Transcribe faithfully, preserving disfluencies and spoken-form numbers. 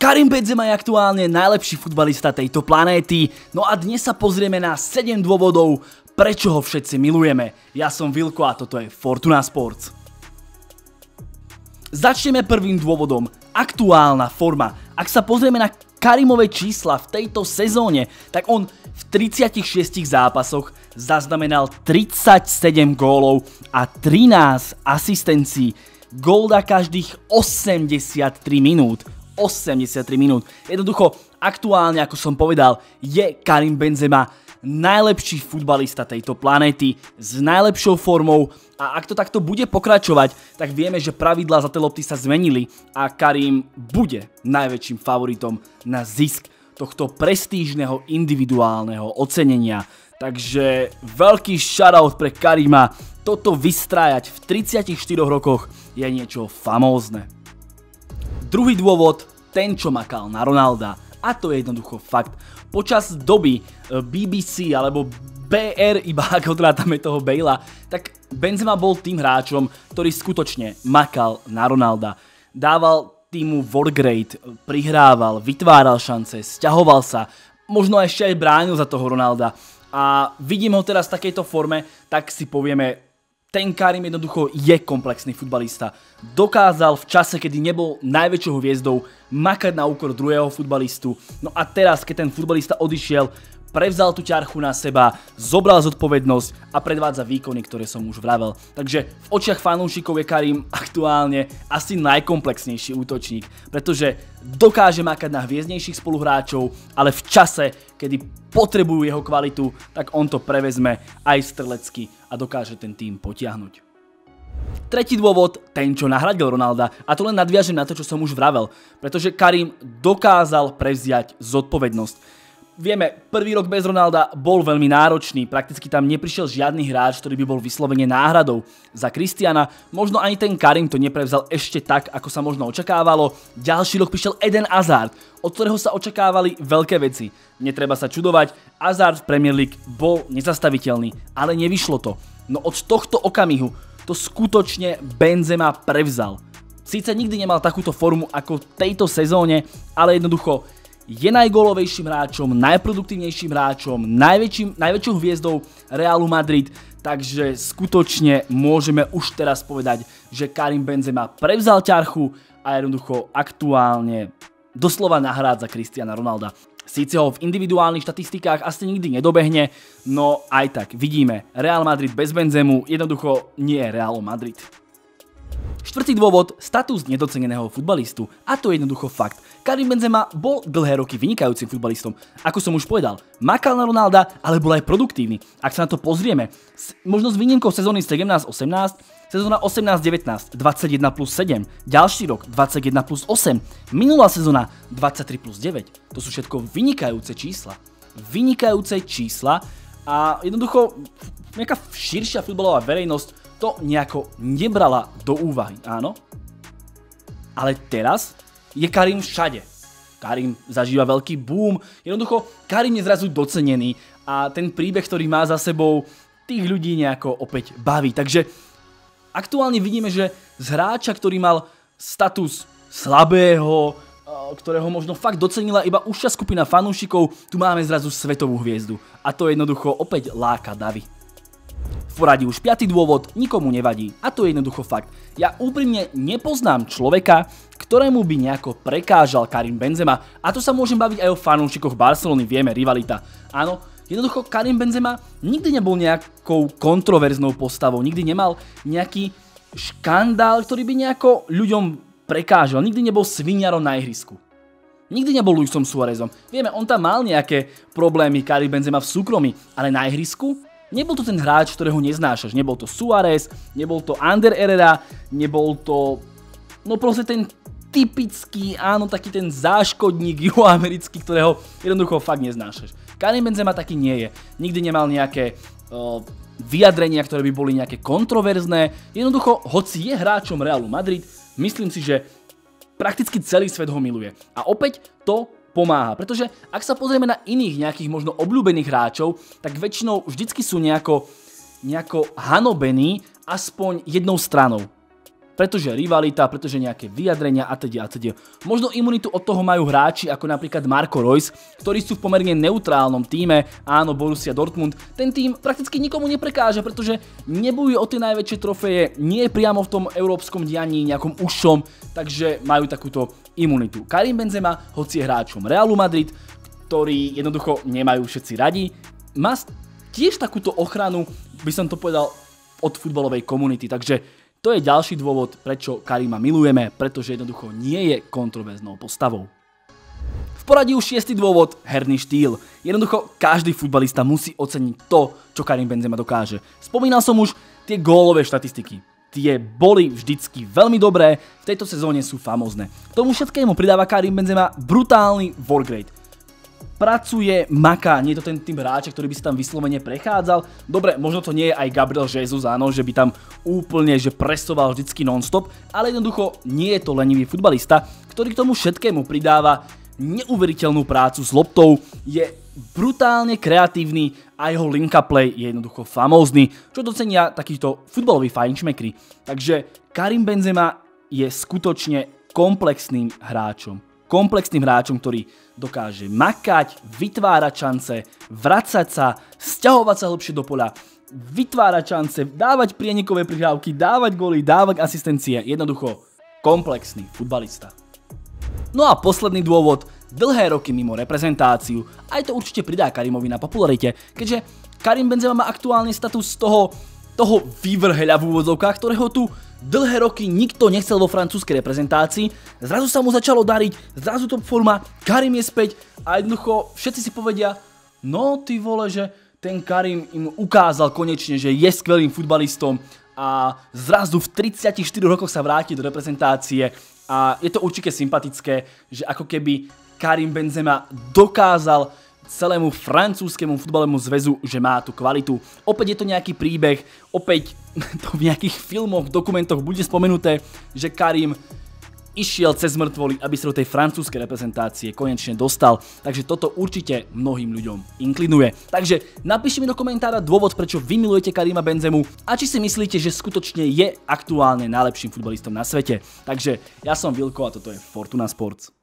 Karim Benzema je aktuálne najlepší futbalista tejto planéty, no a dnes sa pozrieme na sedem dôvodov, prečo ho všetci milujeme. Ja som Vilko a toto je Fortuna Sports. Začneme prvým dôvodom, aktuálna forma. Ak sa pozrieme na Karimové čísla v tejto sezóne, tak on v tridsiatich šiestich zápasoch zaznamenal tridsaťsedem gólov a trinásť asistencií. Gól dá každých osemdesiattri minút. osemdesiattri minút. Jednoducho, aktuálne, ako som povedal, je Karim Benzema najlepší futbalista tejto planéty s najlepšou formou a ak to takto bude pokračovať, tak vieme, že pravidlá za tie lopty sa zmenili a Karim bude najväčším favoritom na zisk tohto prestížneho individuálneho ocenenia. Takže veľký shoutout pre Karima. Toto vystrájať v tridsiatich štyroch rokoch je niečo famózne. Druhý dôvod, ten čo makal na Ronalda. A to je jednoducho fakt. Počas doby bé bé cé alebo bé er, iba ako trátame toho Bale'a, tak Benzema bol tým hráčom, ktorý skutočne makal na Ronalda. Dával týmu workrate, prihrával, vytváral šance, sťahoval sa, možno ešte aj bránil za toho Ronalda. A vidím ho teraz v takejto forme, tak si povieme, ten Karim jednoducho je komplexný futbalista. Dokázal v čase, kedy nebol najväčšou hviezdou, makať na úkor druhého futbalistu. No a teraz, keď ten futbalista odišiel, prevzal tú ťarchu na seba, zobral zodpovednosť a predvádza výkony, ktoré som už vravel. Takže v očiach fanúšikov je Karim aktuálne asi najkomplexnejší útočník, pretože dokáže makať na hviezdnejších spoluhráčov, ale v čase, kedy potrebujú jeho kvalitu, tak on to prevezme aj strelecky a dokáže ten tým potiahnuť. Tretí dôvod, ten čo nahradil Ronalda, a to len nadviažem na to, čo som už vravel, pretože Karim dokázal prevziať zodpovednosť. Vieme, prvý rok bez Ronalda bol veľmi náročný, prakticky tam neprišiel žiadny hráč, ktorý by bol vyslovene náhradou za Cristiana, možno ani ten Karim to neprevzal ešte tak, ako sa možno očakávalo. Ďalší rok prišiel Eden Hazard, od ktorého sa očakávali veľké veci. Netreba sa čudovať, Hazard v Premier League bol nezastaviteľný, ale nevyšlo to. No od tohto okamihu to skutočne Benzema prevzal. Síce nikdy nemal takúto formu ako v tejto sezóne, ale jednoducho je najgólovejším hráčom, najproduktívnejším hráčom, najväčším, najväčšou hviezdou Realu Madrid, takže skutočne môžeme už teraz povedať, že Karim Benzema prevzal ťarchu a jednoducho aktuálne doslova nahrádza Cristiana Ronalda. Síce ho v individuálnych štatistikách asi nikdy nedobehne, no aj tak vidíme, Real Madrid bez Benzemu jednoducho nie je Real Madrid. Štvrtý dôvod, status nedoceneného futbalistu. A to je jednoducho fakt. Karim Benzema bol dlhé roky vynikajúcim futbalistom. Ako som už povedal, makal na Ronalda, ale bol aj produktívny. Ak sa na to pozrieme, možno s výnimkou sezóny sedemnásť osemnásť, sezóna osemnásť devätnásť, dvadsaťjeden plus sedem, ďalší rok dvadsaťjeden plus osem, minulá sezóna dvadsaťtri plus deväť. To sú všetko vynikajúce čísla. Vynikajúce čísla a jednoducho nejaká širšia futbalová verejnosť to nejako nebrala do úvahy, áno? Ale teraz je Karim všade. Karim zažíva veľký boom, jednoducho Karim je zrazu docenený a ten príbeh, ktorý má za sebou, tých ľudí nejako opäť baví. Takže aktuálne vidíme, že z hráča, ktorý mal status slabého, ktorého možno fakt docenila iba užšia skupina fanúšikov, tu máme zrazu svetovú hviezdu. A to jednoducho opäť láka davy. V poradí už piaty dôvod, nikomu nevadí, a to je jednoducho fakt. Ja úprimne nepoznám človeka, ktorému by nejako prekážal Karim Benzema, a to sa môžem baviť aj o fanúšikoch Barcelony, vieme, rivalita. Áno, jednoducho Karim Benzema nikdy nebol nejakou kontroverznou postavou, nikdy nemal nejaký škandál, ktorý by nejako ľuďom prekážal, nikdy nebol sviniarom na ihrisku. Nikdy nebol Luisom Suárezom. Vieme, on tam mal nejaké problémy, Karim Benzema v súkromí, ale na ihrisku nebol to ten hráč, ktorého neznášaš. Nebol to Suárez, nebol to Ander Herrera, nebol to, no proste ten typický, áno, taký ten záškodník juhoamerický, ktorého jednoducho fakt neznášaš. Karim Benzema taký nie je. Nikdy nemal nejaké uh, vyjadrenia, ktoré by boli nejaké kontroverzné. Jednoducho, hoci je hráčom Realu Madrid, myslím si, že prakticky celý svet ho miluje. A opäť to pomáha, pretože ak sa pozrieme na iných nejakých možno obľúbených hráčov, tak väčšinou vždycky sú nejako, nejako hanobení aspoň jednou stranou. pretože rivalita, pretože nejaké vyjadrenia a teda a teda. Možno imunitu od toho majú hráči ako napríklad Marco Reus, ktorí sú v pomerne neutrálnom tíme, áno, Borussia Dortmund. Ten tým prakticky nikomu neprekáža, pretože nebojuje o tie najväčšie trofeje, nie je priamo v tom európskom dianí nejakom užšom, takže majú takúto imunitu. Karim Benzema, hoci je hráčom Realu Madrid, ktorý jednoducho nemajú všetci radi, má tiež takúto ochranu, by som to povedal, od futbalovej komunity, takže to je ďalší dôvod, prečo Karima milujeme, pretože jednoducho nie je kontroverznou postavou. V poradí už šiestý dôvod, herný štýl. Jednoducho každý futbalista musí oceniť to, čo Karim Benzema dokáže. Spomínal som už tie gólové štatistiky. Tie boli vždycky veľmi dobré, v tejto sezóne sú famózne. K tomu všetkému pridáva Karim Benzema brutálny work rate. Pracuje, maká, nie je to ten tým hráča, ktorý by si tam vyslovene prechádzal. Dobre, možno to nie je aj Gabriel Jesus, áno, že by tam úplne že presoval vždycky non-stop, ale jednoducho nie je to lenivý futbalista, ktorý k tomu všetkému pridáva neuveriteľnú prácu s loptou, je brutálne kreatívny a jeho link-up play je jednoducho famózny, čo docenia takýto futbalový fajnšmekri. Takže Karim Benzema je skutočne komplexným hráčom. Komplexným hráčom, ktorý dokáže makať, vytvárať šance, vracať sa, sťahovať sa hlbšie do poľa, vytvárať šance, dávať prienikové prihrávky, dávať góly, dávať asistencie. Jednoducho komplexný futbalista. No a posledný dôvod, dlhé roky mimo reprezentáciu. Aj to určite pridá Karimovi na popularite, keďže Karim Benzema má aktuálne status toho, toho vyvrheľa v úvodzovkách, ktorého tu dlhé roky nikto nechcel vo francúzskej reprezentácii, zrazu sa mu začalo dariť, zrazu top forma, Karim je späť a jednoducho všetci si povedia, no ty vole, že ten Karim im ukázal konečne, že je skvelým futbalistom a zrazu v tridsiatich štyroch rokoch sa vráti do reprezentácie a je to určite sympatické, že ako keby Karim Benzema dokázal celému francúzskému futbalovému zväzu, že má tú kvalitu. Opäť je to nejaký príbeh, opäť to v nejakých filmoch, dokumentoch bude spomenuté, že Karim išiel cez mŕtvoly, aby sa do tej francúzskej reprezentácie konečne dostal. Takže toto určite mnohým ľuďom inklinuje. Takže napíšte mi do komentára dôvod, prečo vy milujete Karima Benzemu a či si myslíte, že skutočne je aktuálne najlepším futbalistom na svete. Takže ja som Vilko a toto je Fortuna Sports.